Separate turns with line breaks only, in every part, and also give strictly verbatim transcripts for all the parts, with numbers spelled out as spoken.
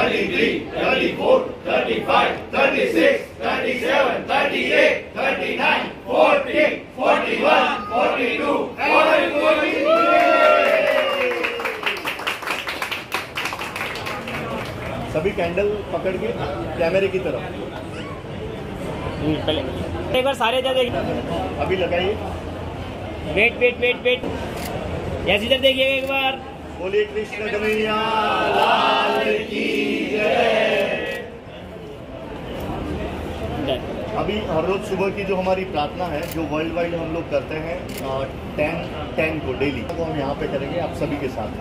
thirty-three, thirty-four, thirty-five, thirty-six, thirty-seven, thirty-eight, thirty-nine, forty, forty-one, forty-two, forty-three.
सभी candle पकड़ के कैमरे की तरफ
पहले एक बार सारे इधर देखिए।
अभी लगाइए।
Wait wait wait wait yes इधर देखिए एक बार।
बोलिए कृष्ण कन्हैया लाल की जय। अभी हर रोज सुबह की जो हमारी प्रार्थना है जो वर्ल्ड वाइड हम लोग करते हैं टेन टेन को डेली, तो हम यहाँ पे करेंगे आप सभी के साथ।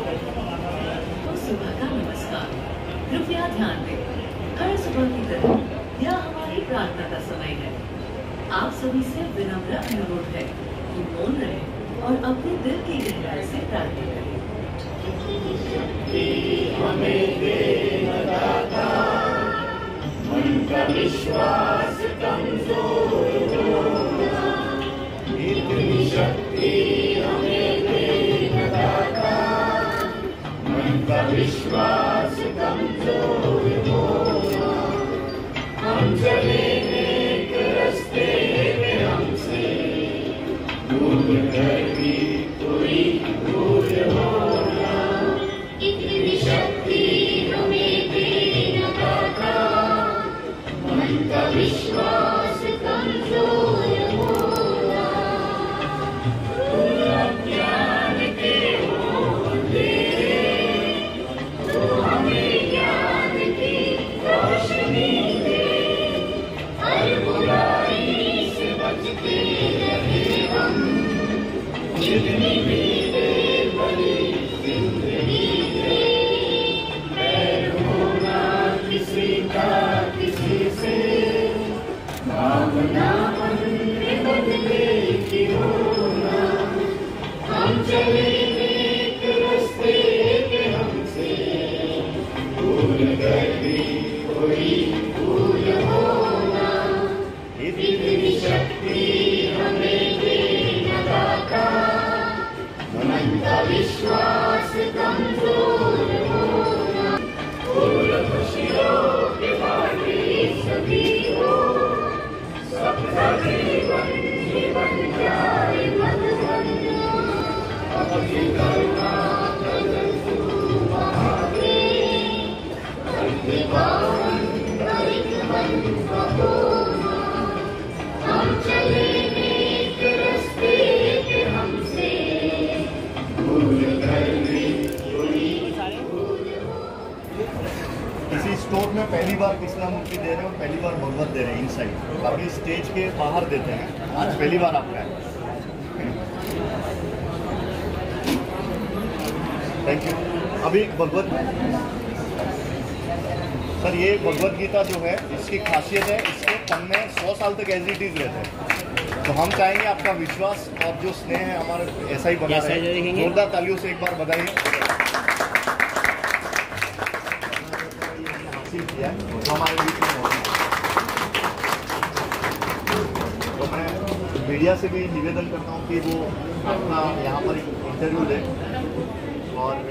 सुबह का नमस्कार, कृपया ध्यान दें, हर सुबह की तरह यह हमारी प्रार्थना का समय है। आप सभी से विनम्र अनुरोध है कि मौन रहें और अपने दिल की गहराई से प्रार्थना करें।
हमें देना दाता, मन का विश्वास कमजोर होना, इतनी शक्ति हमें देना दाता, मन का विश्वास कमजोर होना। हम चले एक रास्ते में हमसे दूर कर भी कोई दूर होना, इतनी शक्ति हमें देना दाता, मन का विश्वास कमजोर होना। तुम अज्ञान के हो अंधेरे, तो हमें ज्ञान की रोशनी दे, हर बुराई से बचते रहे हम, जितनी भी देर भरी जिंदगी दे। बैर होना किसी का किसी से, भावना मन में बदले की होना। हम चले एक रास्ते पे हमसे दूर कर भी कोई भूल होना, इतनी शक्ति हमें देना दाता, मन का विश्वास कमजोर होना। फूल खुशियों के बाटे सभी हो, सबका जीवन जीवन जाए मधुबन। अपनी करुणा कदर तू बहावे, धरती पावन दलित मन का होना। हम चले एक रास्ते पे हमसे दूर कर भी कोई भूल होना।
किसी स्टोर में पहली बार कृष्णा मूर्ति दे रहे हैं और पहली बार भगवत दे रहे हैं इनसाइड, बाकी स्टेज के बाहर देते हैं। आज पहली बार आपका है। Thank you. अभी भगवत सर, ये भगवत गीता जो है इसकी खासियत है, इसके पन्ने सौ साल तक एज इट इज रहते हैं। तो हम चाहेंगे आपका विश्वास और जो स्नेह है हमारे ऐसा ही बना रहे। जोरदार तालियों से एक बार बधाई। किया हमारे बीच में होगा। तो मैं मीडिया से भी निवेदन करता हूँ कि वो अपना यहाँ पर इंटरव्यू दे। और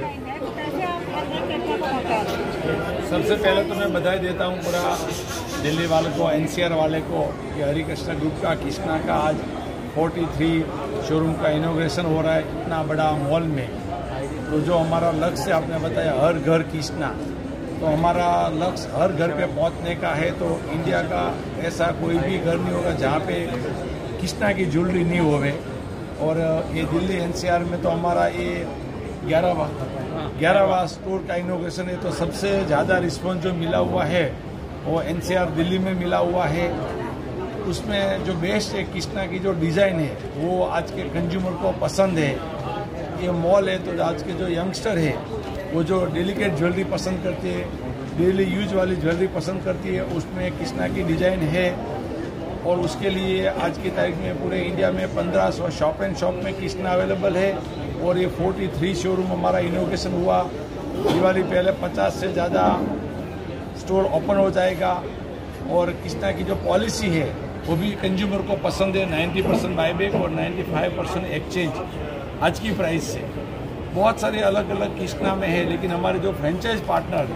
सबसे पहले तो मैं बधाई देता हूँ पूरा दिल्ली वाले को, एनसीआर वाले को कि हरि कृष्णा ग्रुप का कृष्णा का आज तैंतालीस शोरूम का इनॉग्रेशन हो रहा है इतना बड़ा मॉल में। तो जो हमारा लक्ष्य आपने बताया हर घर कृष्णा, तो हमारा लक्ष्य हर घर पे पहुंचने का है। तो इंडिया का ऐसा कोई भी घर नहीं होगा जहाँ पे कृष्णा की ज्वेलरी नहीं होवे। और ये दिल्ली एनसीआर में तो हमारा ये ग्यारहवा ग्यारहवा स्टोर का इनॉग्रेशन है। तो सबसे ज़्यादा रिस्पॉन्स जो मिला हुआ है वो एनसीआर दिल्ली में मिला हुआ है। उसमें जो बेस्ट है कृष्णा की जो डिज़ाइन है वो आज के कंज्यूमर को पसंद है। ये मॉल है तो आज के जो यंगस्टर है वो जो डेलिकेट ज्वेलरी पसंद करती है, डेली यूज वाली ज्वेलरी पसंद करती है, उसमें कृष्णा की डिज़ाइन है। और उसके लिए आज की तारीख में पूरे इंडिया में पंद्रह सौ शॉप एंड शॉप में कृष्णा अवेलेबल है। और ये तैंतालीस शोरूम हमारा इनोग्रेशन हुआ। दिवाली पहले पचास से ज़्यादा स्टोर ओपन हो जाएगा। और कृष्णा की जो पॉलिसी है वो भी कंज्यूमर को पसंद है, नब्बे परसेंट बाईबैक और पचानवे परसेंट एक्सचेंज आज की प्राइस से। बहुत सारे अलग अलग कृष्णा में है, लेकिन हमारे जो फ्रेंचाइज पार्टनर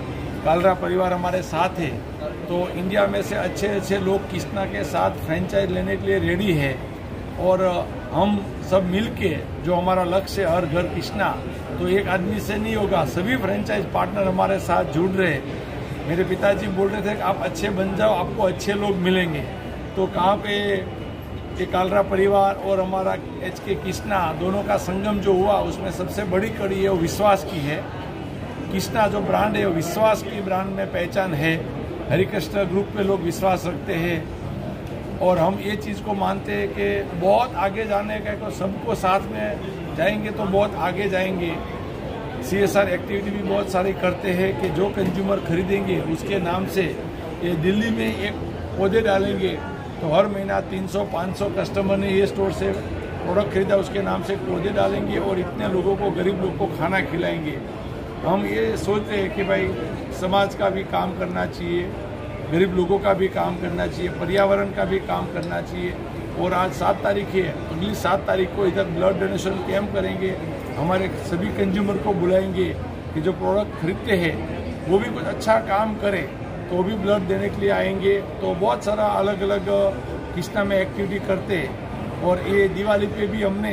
कालरा परिवार हमारे साथ है, तो इंडिया में से अच्छे अच्छे लोग कृष्णा के साथ फ्रेंचाइज लेने के लिए रेडी है। और हम सब मिलके जो हमारा लक्ष्य है हर घर कृष्णा, तो एक आदमी से नहीं होगा, सभी फ्रेंचाइज पार्टनर हमारे साथ जुड़ रहे हैं। मेरे पिताजी बोल रहे थे कि आप अच्छे बन जाओ, आपको अच्छे लोग मिलेंगे। तो कहाँ पे ये कालरा परिवार और हमारा एच के कृष्णा दोनों का संगम जो हुआ, उसमें सबसे बड़ी कड़ी है वो विश्वास की है। कृष्णा जो ब्रांड है वो विश्वास की ब्रांड में पहचान है। हरिकृष्ण ग्रुप पे लोग विश्वास रखते हैं और हम ये चीज़ को मानते हैं कि बहुत आगे जाने का, तो सबको साथ में जाएंगे तो बहुत आगे जाएंगे। सी एस आर एक्टिविटी भी बहुत सारी करते हैं कि जो कंज्यूमर खरीदेंगे उसके नाम से ये दिल्ली में एक पौधे डालेंगे, तो हर महीना तीन सौ पाँच सौ कस्टमर ने ये स्टोर से प्रोडक्ट खरीदा, उसके नाम से पौधे डालेंगे और इतने लोगों को, गरीब लोग को खाना खिलाएंगे। हम ये सोचते हैं कि भाई समाज का भी काम करना चाहिए, गरीब लोगों का भी काम करना चाहिए, पर्यावरण का भी काम करना चाहिए। और आज सात तारीख है, अगली सात तारीख को इधर ब्लड डोनेशन कैंप करेंगे। हमारे सभी कंज्यूमर को बुलाएंगे कि जो प्रोडक्ट खरीदते हैं वो भी कुछ अच्छा काम करे, तो भी ब्लड देने के लिए आएंगे। तो बहुत सारा अलग अलग कृष्णा में एक्टिविटी करते हैं। और ये दिवाली पे भी हमने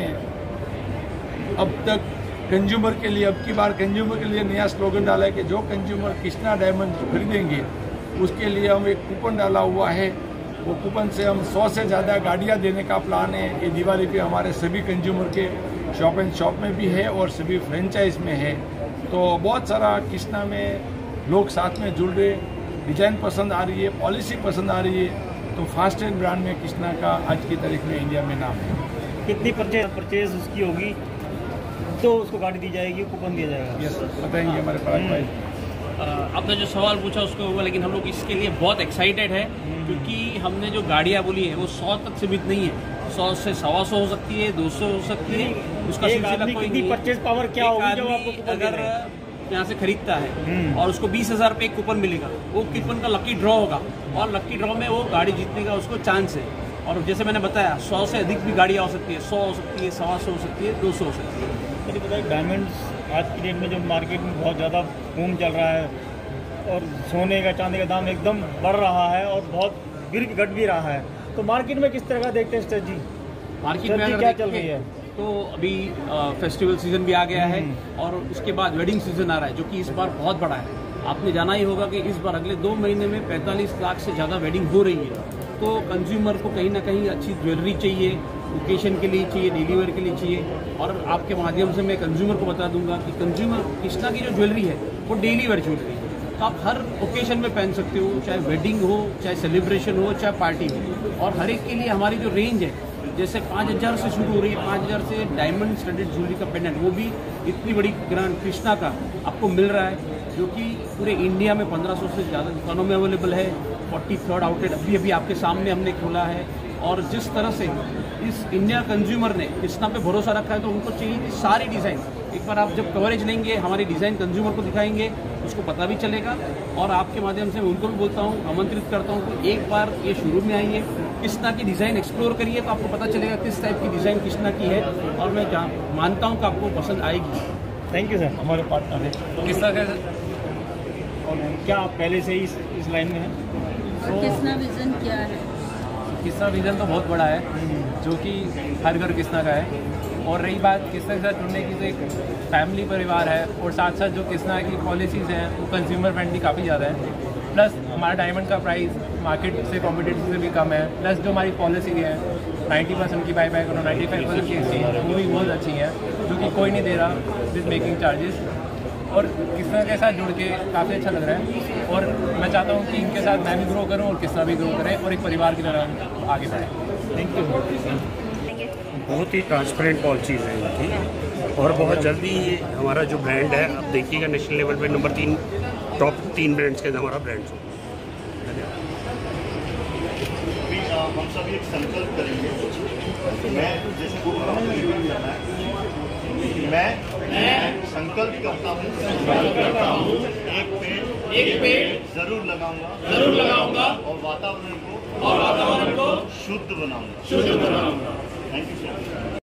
अब तक कंज्यूमर के लिए, अब की बार कंज्यूमर के लिए नया स्लोगन डाला है कि जो कंज्यूमर कृष्णा डायमंड खरीदेंगे उसके लिए हम एक कूपन डाला हुआ है। वो कूपन से हम सौ से ज़्यादा गाड़ियाँ देने का प्लान है। ये दिवाली पे हमारे सभी कंज्यूमर के शॉप एंड शॉप में भी है और सभी फ्रेंचाइज में है। तो बहुत सारा कृष्णा में लोग साथ में जुड़ रहे, डिजाइन पसंद आ रही है, पॉलिसी पसंद आ रही है। तो फास्टेस्ट ब्रांड में कृष्णा का आज की तारीख में इंडिया में नाम है।
कितनी परचेज परचेज उसकी होगी तो उसको गाड़ी दी जाएगी, कूपन दिया जाएगा?
यस, बताएंगे हमारे पराग भाई।
आपने जो सवाल पूछा उसको होगा, लेकिन हम लोग इसके लिए बहुत एक्साइटेड है क्योंकि हमने जो गाड़ियाँ बोली है वो सौ तक सीमित नहीं है। सौ से सवा सौ हो सकती है, दो सौ हो सकती है, उसका सिलसिला कोई नहीं है।
परचेज पावर क्या होगी जब आपको कूपन
अगर यहाँ से खरीदता है और उसको बीस हजार रुपये कूपन मिलेगा, वो कूपन का लकी ड्रॉ होगा और लकी ड्रॉ में वो गाड़ी जीतने का उसको चांस है। और जैसे मैंने बताया, सौ से अधिक भी गाड़ियाँ हो सकती है, सौ हो सकती है, सवा सौ हो सकती है, दो सौ हो सकती है।
मुझे पता है डायमंड्स आज की डेट में जो मार्केट में बहुत ज़्यादा बूम चल रहा है और सोने का, चांदी का दाम एकदम बढ़ रहा है और बहुत गिर घट भी रहा है, तो मार्केट में किस तरह का देखते हैं स्ट्रेटजी?
मार्केट में अगर
क्या चल रही है?
तो अभी फेस्टिवल सीजन भी आ गया है और उसके बाद वेडिंग सीजन आ रहा है, जो कि इस बार बहुत बड़ा है। आपने जाना ही होगा कि इस बार अगले दो महीने में पैंतालीस लाख से ज़्यादा वेडिंग हो रही है। तो कंज्यूमर को कहीं ना कहीं अच्छी ज्वेलरी चाहिए, ओकेशन के लिए चाहिए, डेली वेयर के लिए चाहिए। और आपके माध्यम से मैं कंज्यूमर को बता दूंगा कि कंज्यूमर कृष्णा की जो ज्वेलरी है वो डेली वेयर ज्वेलरी है। तो आप हर ओकेशन में पहन सकते हो, चाहे वेडिंग हो, चाहे सेलिब्रेशन हो, चाहे पार्टी हो। और हर एक के लिए हमारी जो रेंज है, जैसे पाँच हज़ार से शुरू हो रही है, पाँच हज़ार से डायमंड स्टडेड ज्वेलरी का पेंडेंट, वो भी इतनी बड़ी ग्रांड कृष्णा का आपको मिल रहा है, जो कि पूरे इंडिया में पंद्रह सौ से ज़्यादा दुकानों में अवेलेबल है। फोर्टी थर्ड आउटलेट अभी अभी आपके सामने हमने खोला है। और जिस तरह से इस इंडिया कंज्यूमर ने कृष्णा पे भरोसा रखा है, तो उनको चाहिए कि सारी डिज़ाइन, एक बार आप जब कवरेज लेंगे, हमारी डिज़ाइन कंज्यूमर को दिखाएंगे, उसको पता भी चलेगा। और आपके माध्यम से मैं उनको भी बोलता हूँ, आमंत्रित करता हूँ कि एक बार ये शोरूम में आइए, कृष्णा की डिज़ाइन एक्सप्लोर करिए, तो आपको पता चलेगा किस टाइप की डिज़ाइन कृष्णा की है। और मैं मानता हूँ कि आपको पसंद आएगी।
थैंक यू सर, हमारे पार्टनर है
कृष्णा का।
और क्या आप पहले से ही इस, इस लाइन में हैं?
और कृष्णा विजन क्या है?
कृष्णा विजन तो बहुत बड़ा है, जो कि हर घर कृष्णा का है। और रही बात कृष्णा के साथ जुड़ने की, तो एक फैमिली परिवार है और साथ साथ जो कृष्णा की पॉलिसीज़ हैं वो कंज्यूमर फ्रेंडली काफ़ी ज़्यादा है। प्लस हमारा डायमंड का प्राइस मार्केट से कॉम्पिटिटिव से भी कम है। प्लस जो हमारी पॉलिसी है नाइन्टी परसेंट की बाई बाई करो, नाइन्टी फाइव परसेंट की एक्सचेंज, वो भी बहुत अच्छी है, जो कि कोई नहीं दे रहा विद मेकिंग चार्जेस। और कृष्णा के साथ जुड़ के काफ़ी अच्छा लग रहा है। और मैं चाहता हूँ कि इनके साथ मैं भी ग्रो करूँ और कृष्णा भी ग्रो करे और एक परिवार की तरह आगे बढ़े।
Thank you.
बहुत ही ट्रांसपेरेंट पॉलिसीज़ है इनकी और बहुत जल्दी ये हमारा जो ब्रांड है, अब देखिएगा नेशनल लेवल पे नंबर तीन, टॉप तीन ब्रांड्स के अंदर हमारा ब्रांड हो।
हम सभी एक संकल्प करेंगे। मैं जैसे बोल रहा हूँ, मैं मैं संकल्प करता हूँ संकल्प करता हूँ एक पेड़ एक पेड़ जरूर लगाऊंगा जरूर लगाऊंगा और वातावरण को और वातावरण को शुद्ध बनाऊंगा शुद्ध बनाऊंगा। Thank you so much.